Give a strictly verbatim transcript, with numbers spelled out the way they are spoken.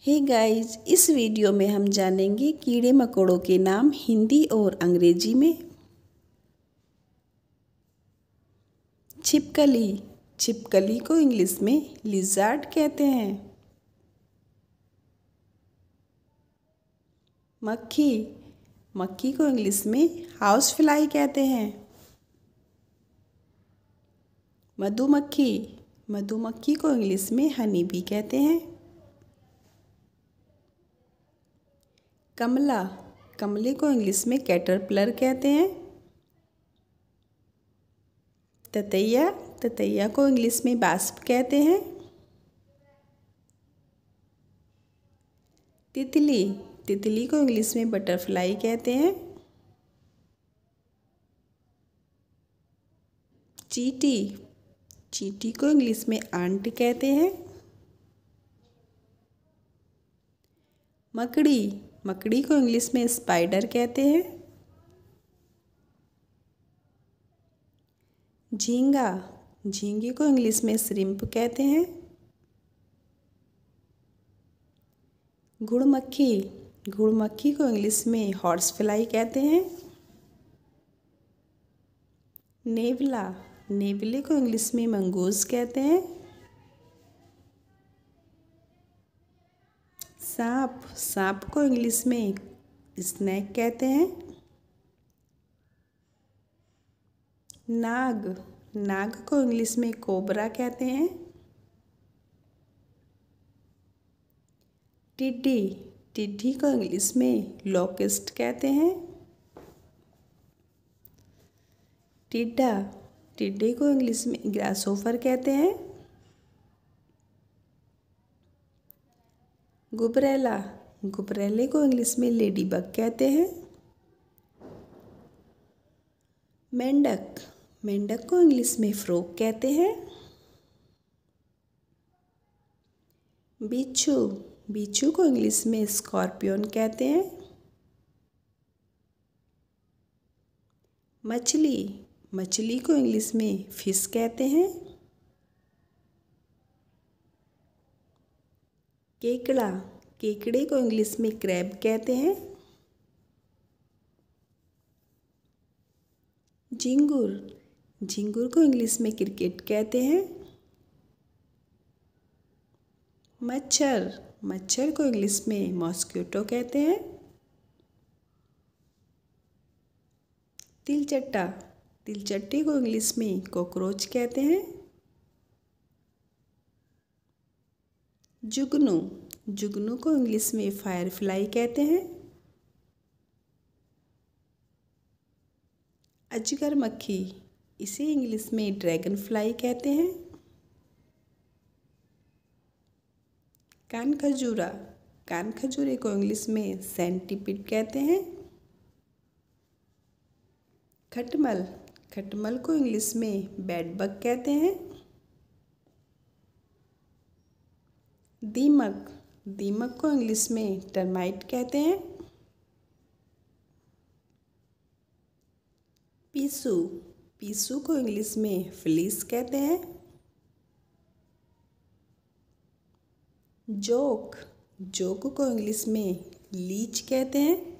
Hey guys, इस video में हम जानेंगे कीड़े मकोड़ों के नाम हिंदी और अंग्रेजी में। छिपकली। छिपकली को इंग्लिश में लिज़ार्ड कहते हैं। मक्खी। मक्खी को इंग्लिश में हाउस फ्लाई कहते हैं। मधुमक्खी। मधुमक्खी को इंग्लिश में हनी बी कहते हैं। कमला। कमले को इंग्लिश में कैटरपिलर कहते हैं। ततैया। ततैया को इंग्लिश में बास्प कहते हैं। तितली। तितली को इंग्लिश में बटरफ्लाई कहते हैं। चींटी। चींटी को इंग्लिश में आंट कहते हैं। मकड़ी। मकड़ी को इंग्लिश में स्पाइडर कहते हैं। झींगा। झींगे को इंग्लिश में श्रिम्प कहते हैं। गुड़मक्खी। गुड़मक्खी को इंग्लिश में हॉर्स फ्लाई कहते हैं। नेवला। नेवले को इंग्लिश में मंगूज कहते हैं। सांप। सांप को इंग्लिश में स्नेक कहते हैं। नाग। नाग को इंग्लिश में कोबरा कहते हैं। टिड्डी। टिड्डी को इंग्लिश में लोकेस्ट कहते हैं। टिड्डा। टिड्डे को इंग्लिश में ग्रासहोफर कहते हैं। गुबरैला। गुबरैले को इंग्लिश में लेडीबग कहते हैं। मेंढक। मेंढक को इंग्लिश में फ्रॉग कहते हैं। बिच्छू। बिच्छू को इंग्लिश में स्कॉर्पियन कहते हैं। मछली। मछली को इंग्लिश में फिश कहते हैं। केकड़ा। केकड़े को इंग्लिश में क्रैब कहते हैं। झिंगुर। झिंगुर को इंग्लिश में क्रिकेट कहते हैं। मच्छर। मच्छर को इंग्लिश में मॉस्किटो कहते हैं। तिलचट्टा। तिलचट्टे को इंग्लिश में कॉकरोच कहते हैं। जुगनू। जुगनू को इंग्लिश में फायरफ्लाई कहते हैं। अजगर मक्खी। इसे इंग्लिश में ड्रैगन फ्लाई कहते हैं। कान खजूरा। कान खजूरे को इंग्लिश में सेंटीपिड कहते हैं। खटमल। खटमल को इंग्लिश में बेडबग कहते हैं। दीमक। दीमक को इंग्लिश में टर्माइट कहते हैं। पीसू। पीसू को इंग्लिश में फ्लीस कहते हैं। जोक। जोक को इंग्लिश में लीच कहते हैं।